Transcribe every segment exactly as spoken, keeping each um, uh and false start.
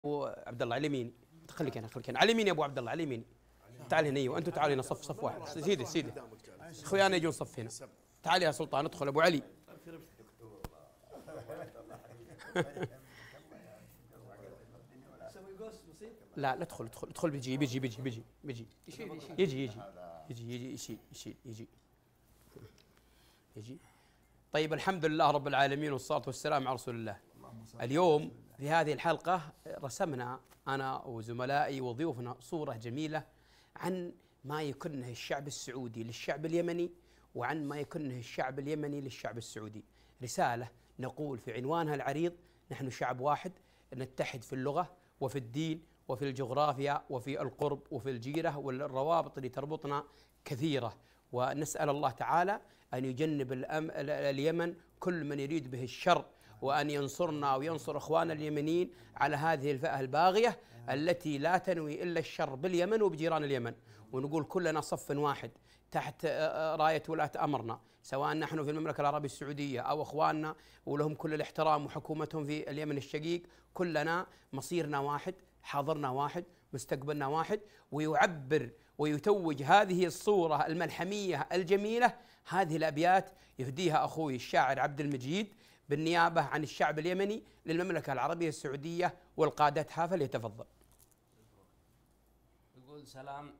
ابو عبد الله على يميني. خليك انا خليك انا على يميني يا ابو عبد الله على يميني. تعال هنا. ايوه انتم تعالوا هنا صف صف واحد. سيدي سيدي اخويانا يجون صف هنا. تعال يا سلطان ادخل ابو علي. لا لا ادخل ادخل ادخل بيجي بيجي بيجي بيجي بيجي يجي يجي يجي يجي يشيل يشيل يجي يجي. طيب الحمد لله رب العالمين والصلاة والسلام على رسول الله. اليوم في هذه الحلقة رسمنا أنا وزملائي وضيوفنا صورة جميلة عن ما يكنه الشعب السعودي للشعب اليمني، وعن ما يكنه الشعب اليمني للشعب السعودي. رسالة نقول في عنوانها العريض: نحن شعب واحد، نتحد في اللغة وفي الدين وفي الجغرافيا وفي القرب وفي الجيرة، والروابط اللي تربطنا كثيرة. ونسأل الله تعالى أن يجنب الأم... اليمن كل من يريد به الشر، وأن ينصرنا وينصر إخواننا اليمنيين على هذه الفئة الباغية التي لا تنوي إلا الشر باليمن وبجيران اليمن. ونقول كلنا صف واحد تحت راية ولاة أمرنا، سواء نحن في المملكة العربية السعودية أو إخواننا ولهم كل الاحترام وحكومتهم في اليمن الشقيق. كلنا مصيرنا واحد، حاضرنا واحد، مستقبلنا واحد. ويعبر ويتوج هذه الصورة الملحمية الجميلة هذه الأبيات يهديها أخوي الشاعر عبد المجيد بالنيابة عن الشعب اليمني للمملكة العربية السعودية والقادتها، فليتفضل. يقول: سلام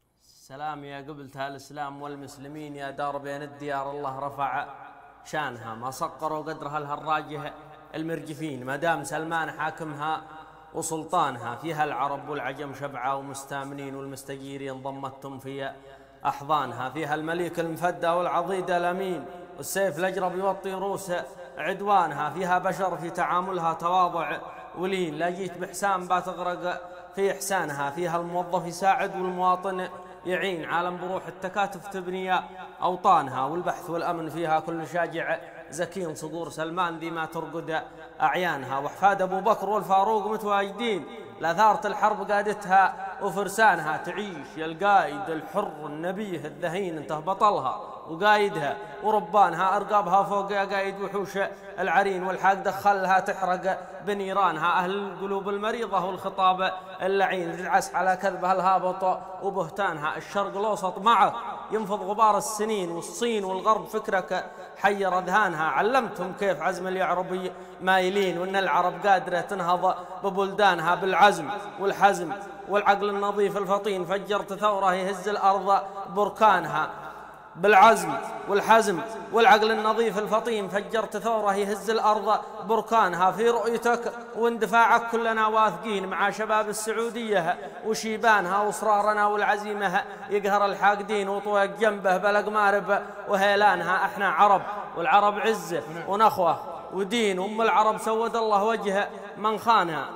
سلام يا قبلتها الإسلام والمسلمين، يا دار بين الديار الله رفع شانها، ما صقروا قدرها الهراجه المرجفين، ما دام سلمان حاكمها وسلطانها، فيها العرب والعجم شبعة ومستامنين، والمستجيرين ضمتهم في أحضانها، فيها المليك المفدى والعضيد الأمين، والسيف الأجرب يوطي روس عدوانها، فيها بشر في تعاملها تواضع ولين، لا جيت بحسان بتغرق في إحسانها، فيها الموظف يساعد والمواطن يعين، عالم بروح التكاتف تبني أوطانها، والبحث والأمن فيها كل شاجع زكين، صقور سلمان ذي ما ترقد أعيانها، وأحفاد أبو بكر والفاروق متواجدين، لأثارة الحرب قادتها وفرسانها، تعيش يا القائد الحر النبيه الذهين، انته بطلها وقايدها وربانها، أرقابها فوق يا قايد وحوش العرين، والحاق دخلها تحرق بنيرانها، أهل القلوب المريضة والخطاب اللعين، تدعس على كذبها الهابط وبهتانها، الشرق الأوسط معه ينفض غبار السنين، والصين والغرب فكرك حير أذهانها، علمتهم كيف عزم اليعربي مايلين، وأن العرب قادرة تنهض ببلدانها، بالعزم والحزم والعقل النظيف الفطين، فجرت ثورة يهز الأرض بركانها، بالعزم والحزم والعقل النظيف الفطين، فجرت ثورة يهز الأرض بركانها، في رؤيتك واندفاعك كلنا واثقين، مع شباب السعودية وشيبانها، وإصرارنا والعزيمة يقهر الحاقدين، وطوق جنبه بلق مارب وهيلانها، احنا عرب والعرب عزة ونخوة ودين، أم العرب سود الله وجه من خانها،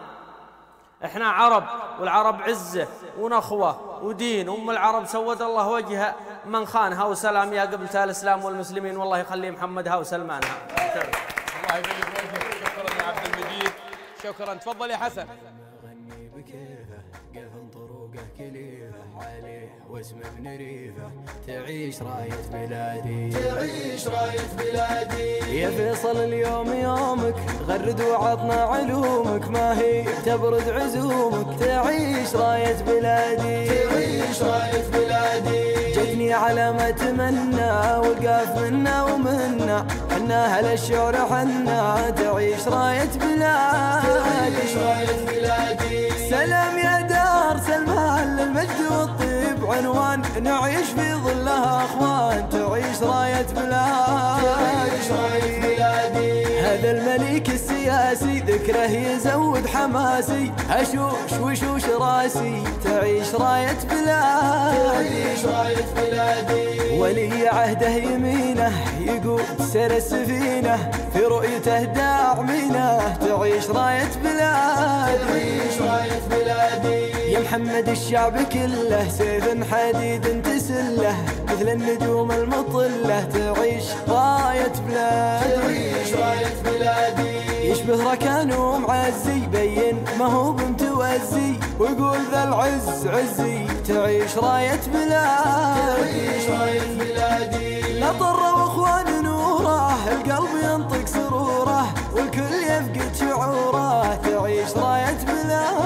احنا عرب والعرب عزة ونخوة ودين، أم العرب سود الله وجه من خانها، وسلام يا قبلتها الإسلام والمسلمين، والله يخلي محمدها وسلمانها. الله يبارك فيك. شكرا يا عبد المجيد، شكرا. تفضل يا حسن. غني بكيفه قفل طرقه كليفه عليه واسمه ابن ريفه، تعيش راية بلادي تعيش راية بلادي، يا فيصل اليوم يومك، غرد وعطنا علومك، ما هي تبرد عزومك، تعيش راية بلادي تعيش راية بلادي، جتني على ما اتمنى، والقاف منا ومنا، حنا اهل الشعر حنا، تعيش راية بلادي تعيش راية بلادي، سلام يا دار سلمان للمجد والطيب عنوان، نعيش في ظلها اخوان، تعيش راية بلادي تعيش راية بلادي، هذا الملك السياسي ذكره يزود حماسي، هشوش وشوش راسي، تعيش راية بلادي تعيش راية بلادي، ولي عهده يمينه يقود سير السفينة، في رؤيته داعمينه، تعيش راية بلادي تعيش راية بلادي، يا محمد الشعب كله سيف حديد تسله، مثل النجوم المطلة، تعيش راية بلادي تعيش راية بلادي، يشبه ركان ومعزي، يبين ما هو بمتوزي، ويقول ذا العز عزي، تعيش راية بلادي تعيش راية بلادي، لا ضر واخوان نوره، القلب ينطق سروره، والكل يفقد شعوره، تعيش راية بلادي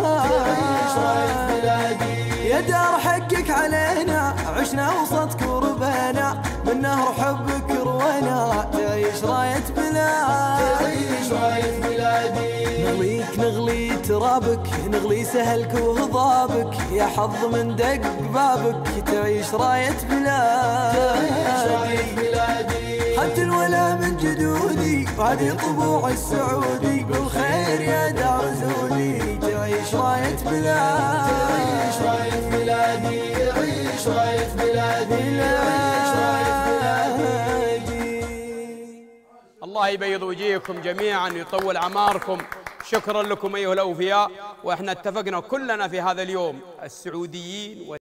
يا دار حقك علينا عشنا وسط كربنا من نهر حبك روينا تعيش راية بلادي تعيش راية بلادي نغليك نغلي ترابك نغلي سهلك وهضابك يا حظ من دق بابك تعيش راية بلادي تعيش راية بلادي خدت الولا من جدودي وهذه طبوع السعودي بالخير يا دار زودي تعيش راية بلادي تعيش راية بلادي تعيش راية بلادي تعيش راية بلادي. الله يبيض وجيهكم جميعا، يطول اعماركم. شكرا لكم ايها الاوفياء، واحنا اتفقنا كلنا في هذا اليوم السعوديين